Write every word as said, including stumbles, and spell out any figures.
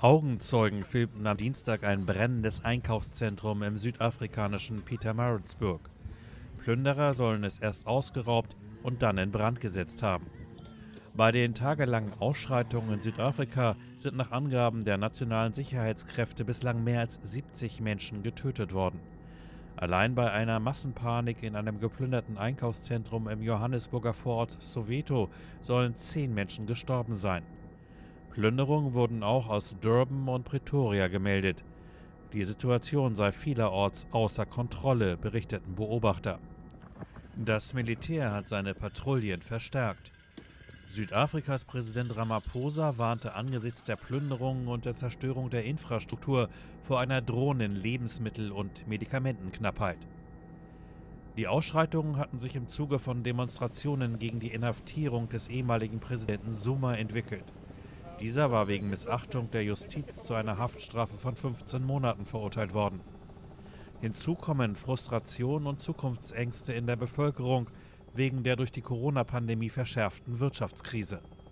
Augenzeugen filmten am Dienstag ein brennendes Einkaufszentrum im südafrikanischen Pietermaritzburg. Plünderer sollen es erst ausgeraubt und dann in Brand gesetzt haben. Bei den tagelangen Ausschreitungen in Südafrika sind nach Angaben der nationalen Sicherheitskräfte bislang mehr als siebzig Menschen getötet worden. Allein bei einer Massenpanik in einem geplünderten Einkaufszentrum im Johannesburger Vorort Soweto sollen zehn Menschen gestorben sein. Plünderungen wurden auch aus Durban und Pretoria gemeldet. Die Situation sei vielerorts außer Kontrolle, berichteten Beobachter. Das Militär hat seine Patrouillen verstärkt. Südafrikas Präsident Ramaphosa warnte angesichts der Plünderungen und der Zerstörung der Infrastruktur vor einer drohenden Lebensmittel- und Medikamentenknappheit. Die Ausschreitungen hatten sich im Zuge von Demonstrationen gegen die Inhaftierung des ehemaligen Präsidenten Zuma entwickelt. Dieser war wegen Missachtung der Justiz zu einer Haftstrafe von fünfzehn Monaten verurteilt worden. Hinzu kommen Frustration und Zukunftsängste in der Bevölkerung wegen der durch die Corona-Pandemie verschärften Wirtschaftskrise.